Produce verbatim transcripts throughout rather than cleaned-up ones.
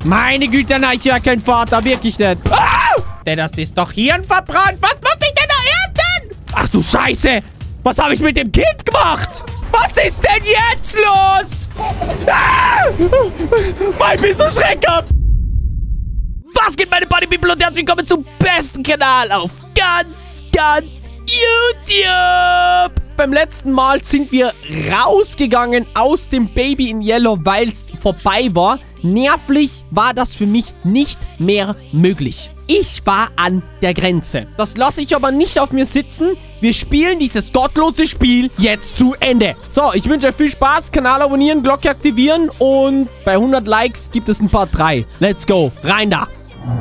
Meine Güte, nein, ich war kein Vater. Wirklich nicht. Ah! Denn das ist doch Hirn verbrannt. Was muss ich denn da ernten? Ach du Scheiße. Was habe ich mit dem Kind gemacht? Was ist denn jetzt los? Ah! Mein, bist du schreckhaft. Was geht, meine Party People, und herzlich willkommen zum besten Kanal auf ganz, ganz YouTube. Beim letzten Mal sind wir rausgegangen aus dem Baby in Yellow, weil es vorbei war. Nervlich war das für mich nicht mehr möglich. Ich war an der Grenze. Das lasse ich aber nicht auf mir sitzen. Wir spielen dieses gottlose Spiel jetzt zu Ende. So, ich wünsche euch viel Spaß. Kanal abonnieren, Glocke aktivieren und bei hundert Likes gibt es ein Part drei. Let's go. Rein da.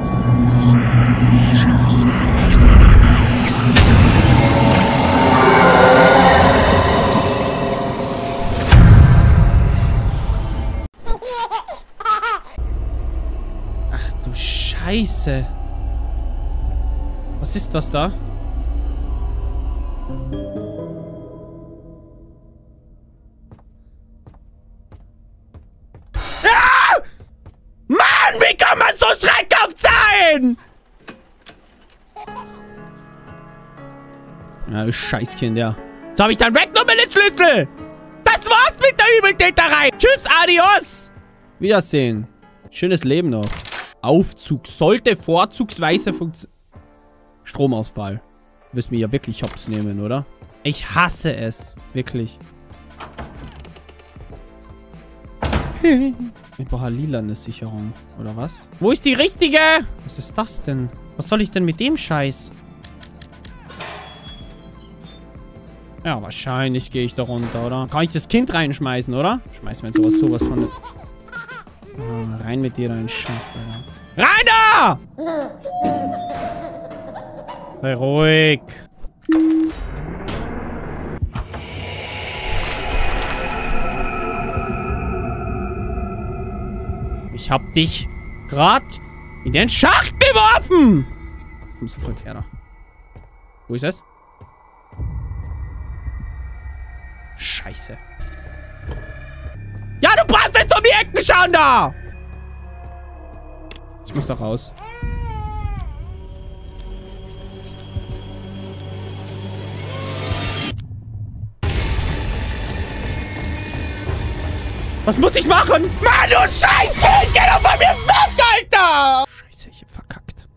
Ach du Scheiße. Was ist das da? Ah! Mann, wie kann man so schreckhaft sein? Ja, du Scheißkind, ja. So habe ich dann weggenommen den Schlüssel. Das war's mit der Übeltäterei. Tschüss, adios. Wiedersehen. Schönes Leben noch. Aufzug sollte vorzugsweise funktionieren. Stromausfall. Du wirst mir ja wirklich hops nehmen, oder? Ich hasse es. Wirklich. Ich brauche lila eine Sicherung. Oder was? Wo ist die richtige? Was ist das denn? Was soll ich denn mit dem Scheiß? Ja, wahrscheinlich gehe ich da runter, oder? Kann ich das Kind reinschmeißen, oder? Schmeiß mir jetzt sowas, sowas von... Oh, rein mit dir, dein Scheiß, Alter. Rein da! Sei ruhig. Ich hab dich gerade in den Schacht geworfen. Komm sofort her da. Wo ist es? Scheiße. Ja, du passt jetzt um die Ecken schauen da! Ich muss da raus. Was muss ich machen? Mann, du Scheißkind! Geh doch von mir weg, Alter! Scheiße, ich hab verkackt.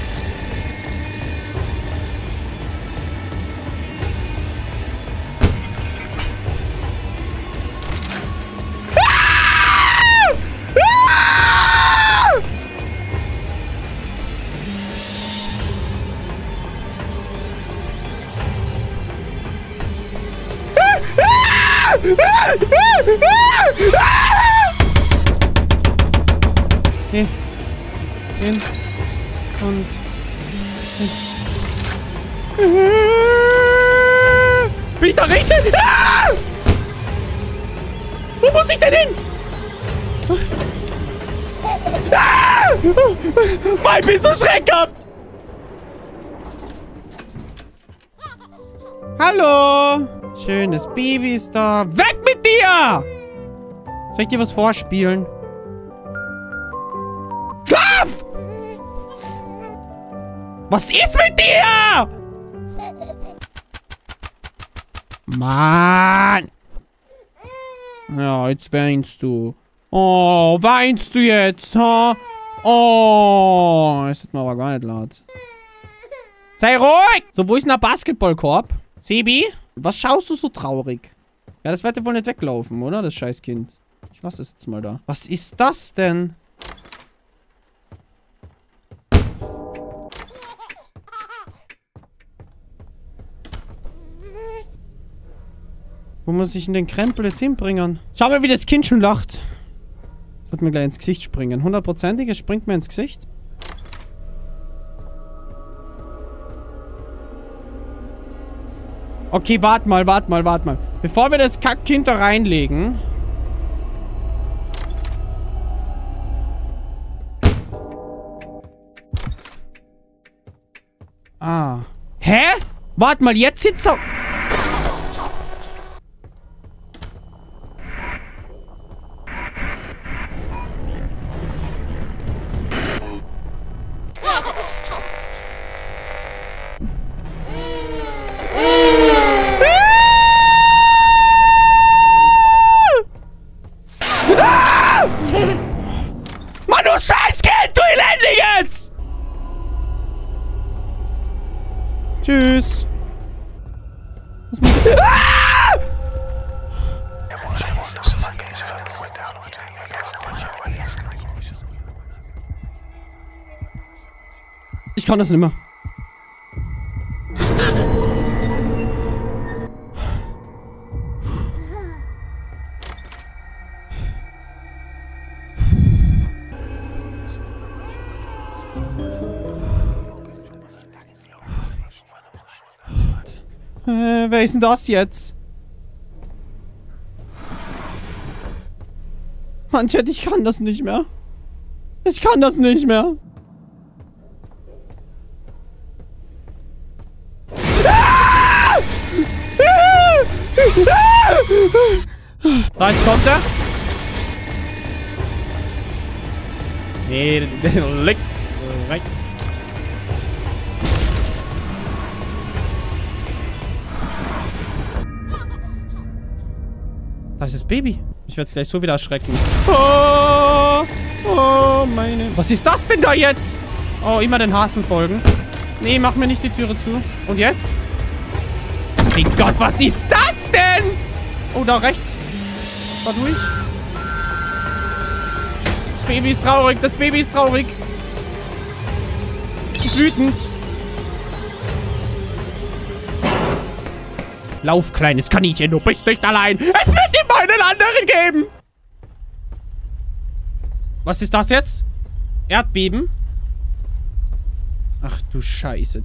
Ah! Ah! Hin. Hin. Und. Hin. Bin ich da richtig? Ah! Wo muss ich denn hin? Ah! Mein, bist du schreckhaft! Hallo! Schönes Baby ist da. Weg mit dir! Soll ich dir was vorspielen? Schlaf! Was ist mit dir? Mann! Ja, jetzt weinst du. Oh, weinst du jetzt, ha? Oh, das ist mir aber gar nicht laut. Sei ruhig! So, wo ist denn der Basketballkorb? Sebi? Was schaust du so traurig? Ja, das wird ja wohl nicht weglaufen, oder? Das Scheißkind. Ich lasse es jetzt mal da. Was ist das denn? Wo muss ich denn den Krempel jetzt hinbringen? Schau mal, wie das Kind schon lacht. Das wird mir gleich ins Gesicht springen. Hundertprozentig, es springt mir ins Gesicht. Okay, warte mal, warte mal, warte mal. Bevor wir das Kackkind da reinlegen... Ah. Hä? Warte mal, jetzt sitzt er... Tschüss. Was muss ich... Ah! Ich kann das nicht mehr. Äh, wer ist denn das jetzt? Mann, Chat, ich kann das nicht mehr. Ich kann das nicht mehr. Da, jetzt kommt er. Nee, links, rechts. Das ist das Baby. Ich werde es gleich so wieder erschrecken. Oh, oh, meine... Was ist das denn da jetzt? Oh, immer den Hasen folgen. Nee, mach mir nicht die Türe zu. Und jetzt? Mein Gott, was ist das denn? Oh, da rechts. Da durch. Das Baby ist traurig. Das Baby ist traurig. Es ist wütend. Lauf, kleines Kaninchen. Du bist nicht allein. Es wird immer einen anderen geben. Was ist das jetzt? Erdbeben? Ach du Scheiße.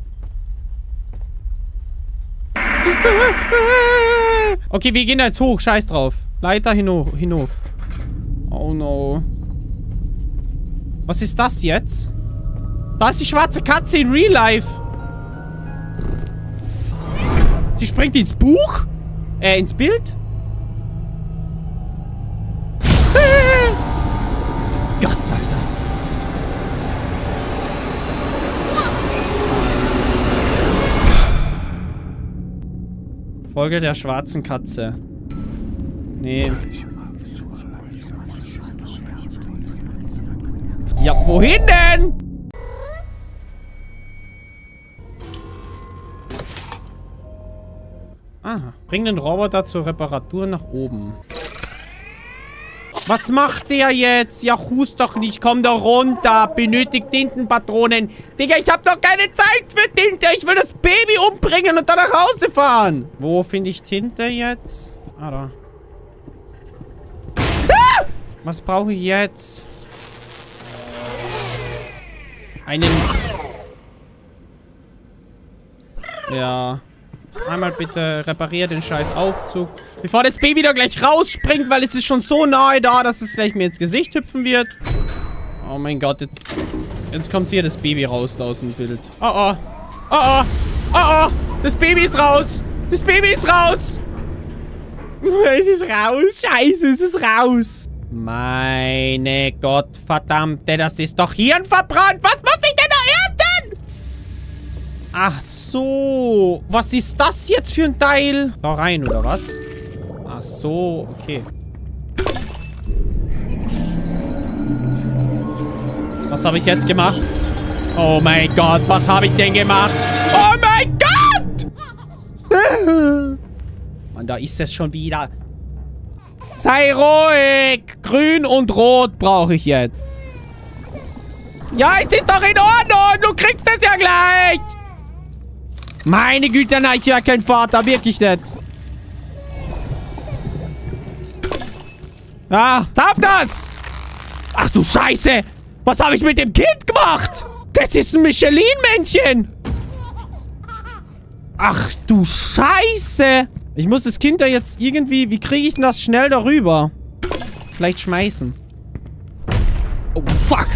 Okay, wir gehen jetzt hoch. Scheiß drauf. Leiter hinauf. hinauf. Oh no. Was ist das jetzt? Da ist die schwarze Katze in Real Life. Sie springt ins Buch? Äh, ins Bild? Gott, Alter. Folge der schwarzen Katze. Nee. Ja, wohin denn? Aha. Bring den Roboter zur Reparatur nach oben. Was macht der jetzt? Ja, hust doch nicht. Komm doch runter. Benötigt Tintenpatronen. Digga, ich hab doch keine Zeit für Tinte. Ich will das Baby umbringen und dann nach Hause fahren. Wo finde ich Tinte jetzt? Ah, da. Ah! Was brauche ich jetzt? Einen... Ja... Einmal bitte reparier den scheiß Aufzug. Bevor das Baby da gleich rausspringt, weil es ist schon so nahe da, dass es gleich mir ins Gesicht hüpfen wird. Oh mein Gott, jetzt... Jetzt kommt hier das Baby raus da aus dem Bild. Oh oh. Oh oh. Oh oh. Das Baby ist raus. Das Baby ist raus. Es ist raus. Scheiße, es ist raus. Meine Gottverdammte, das ist doch hirnverbrannt. Was muss ich denn da ernten? Ach so. So, was ist das jetzt für ein Teil? Da rein, oder was? Ach so, okay. Was habe ich jetzt gemacht? Oh mein Gott, was habe ich denn gemacht? Oh mein Gott! Mann, da ist es schon wieder. Sei ruhig! Grün und Rot brauche ich jetzt. Ja, es ist doch in Ordnung! Du kriegst es ja gleich! Meine Güte, nein, ich war kein Vater. Wirklich nicht. Ah, darf das? Ach du Scheiße. Was habe ich mit dem Kind gemacht? Das ist ein Michelin-Männchen. Ach du Scheiße. Ich muss das Kind da jetzt irgendwie... Wie kriege ich denn das schnell darüber? Vielleicht schmeißen. Oh, fuck.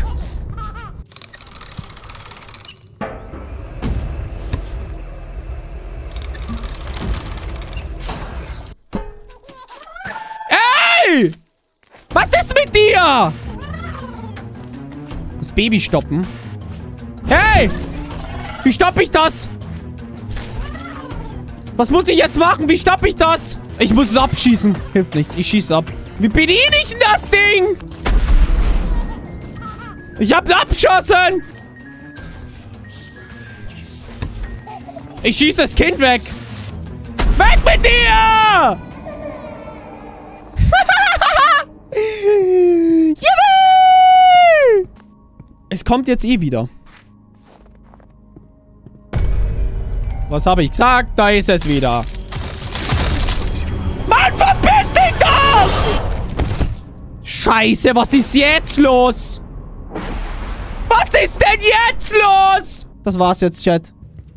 Was ist mit dir? Das Baby stoppen. Hey! Wie stoppe ich das? Was muss ich jetzt machen? Wie stoppe ich das? Ich muss es abschießen. Hilft nichts. Ich schieße ab. Wie bediene ich denn das Ding? Ich hab abgeschossen. Ich schieße das Kind weg. Weg mit dir! Yippie! Es kommt jetzt eh wieder. Was habe ich gesagt? Da ist es wieder. Mann, verpiss dich doch! Scheiße, was ist jetzt los? Was ist denn jetzt los? Das war's jetzt, Chat.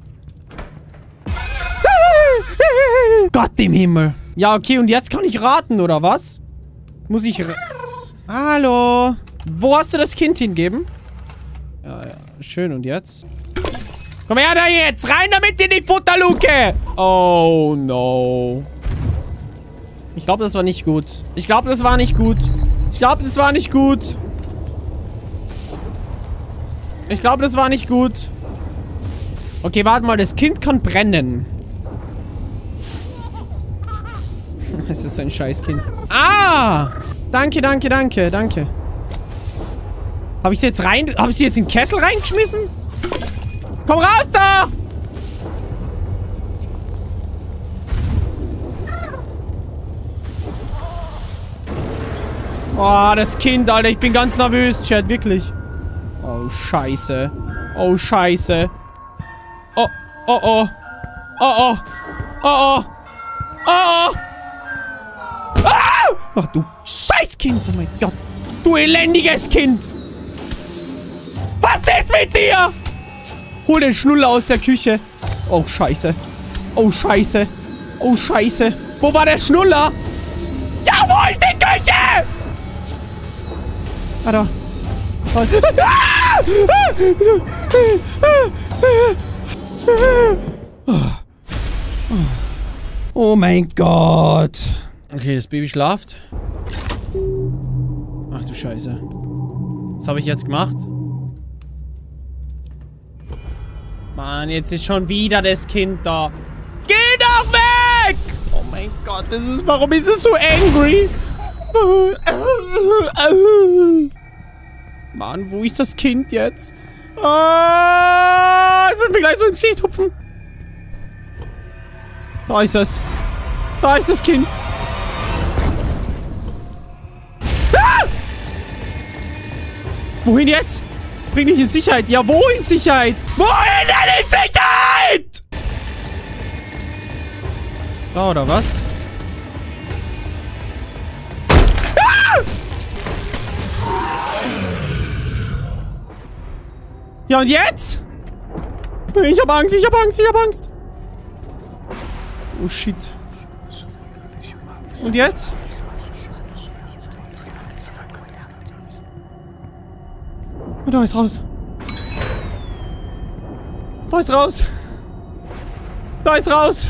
Gott im Himmel. Ja, okay, und jetzt kann ich raten, oder was? Muss ich... Hallo? Wo hast du das Kind hingeben? Ja, ja. Schön, und jetzt? Komm her da jetzt! Rein damit in die Futterluke! Oh, no. Ich glaube, das war nicht gut. Ich glaube, das war nicht gut. Ich glaube, das war nicht gut. Ich glaube, das war nicht gut. Okay, warte mal. Das Kind kann brennen. Es ist ein Scheißkind. Ah! Danke, danke, danke, danke. Habe ich sie jetzt rein... Habe ich sie jetzt in den Kessel reingeschmissen? Komm raus da! Oh, das Kind, Alter. Ich bin ganz nervös, Chat. Wirklich. Oh, scheiße. Oh, scheiße. Oh, oh, oh. Oh, oh. Oh, oh. Oh, oh. Ah! Ach, du Scheißkind. Oh mein Gott. Du elendiges Kind. Was ist mit dir? Hol den Schnuller aus der Küche. Oh, scheiße. Oh, scheiße. Oh, scheiße. Wo war der Schnuller? Ja, wo ist die Küche? Ah, da. Oh mein Gott. Okay, das Baby schlaft. Ach du Scheiße. Was habe ich jetzt gemacht? Mann, jetzt ist schon wieder das Kind da. Geh doch weg! Oh mein Gott, das ist... Warum ist es so angry? Mann, wo ist das Kind jetzt? Ah, es wird mir gleich so ins Gesicht hupfen. Da ist es. Da ist das Kind. Ah! Wohin jetzt? Bring dich in Sicherheit. Ja, wo in Sicherheit? Wohin denn in Sicherheit? Da oder was? Ah! Ja, und jetzt? Ich hab Angst, ich hab Angst, ich hab Angst. Oh, shit. Und jetzt? Oh, da ist raus. Da ist raus. Da ist raus.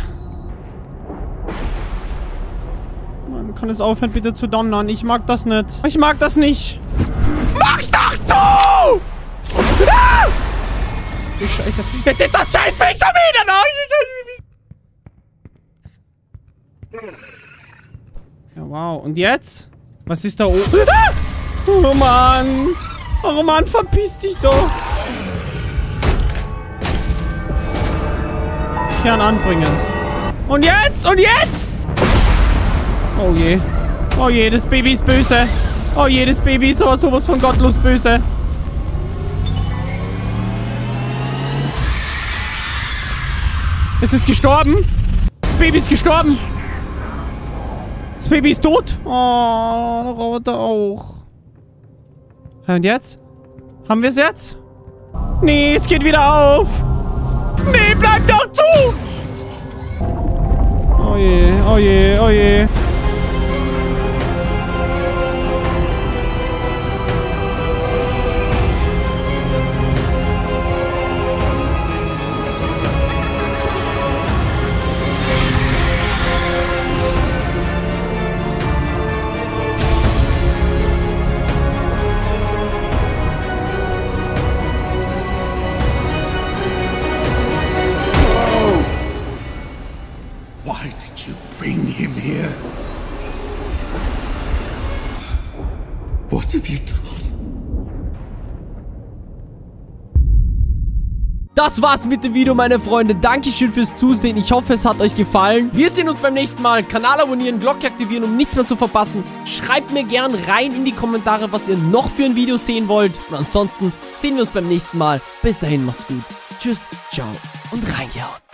Mann, kann es aufhören, bitte zu donnern? Ich mag das nicht. Ich mag das nicht. Mach's doch zu! Ah! Du Scheiße. Jetzt ist das Scheißding schon wieder da. Ja, wow. Und jetzt? Was ist da oben? Ah! Oh, Mann. Oh, Mann, verpiss dich doch. Kern anbringen. Und jetzt? Und jetzt? Oh je. Oh je, das Baby ist böse. Oh je, das Baby ist aber sowas von gottlos böse. Es ist gestorben. Das Baby ist gestorben. Das Baby ist tot. Oh, der Roboter auch. Und jetzt? Haben wir es jetzt? Nee, es geht wieder auf. Nee, bleib doch zu. Oh je, oh je, oh je. das war's mit dem Video, meine Freunde. Dankeschön fürs Zusehen. Ich hoffe, es hat euch gefallen. Wir sehen uns beim nächsten Mal. Kanal abonnieren, Glocke aktivieren, um nichts mehr zu verpassen. Schreibt mir gern rein in die Kommentare, was ihr noch für ein Video sehen wollt. Und ansonsten sehen wir uns beim nächsten Mal. Bis dahin, macht's gut. Tschüss, ciao und reingehauen.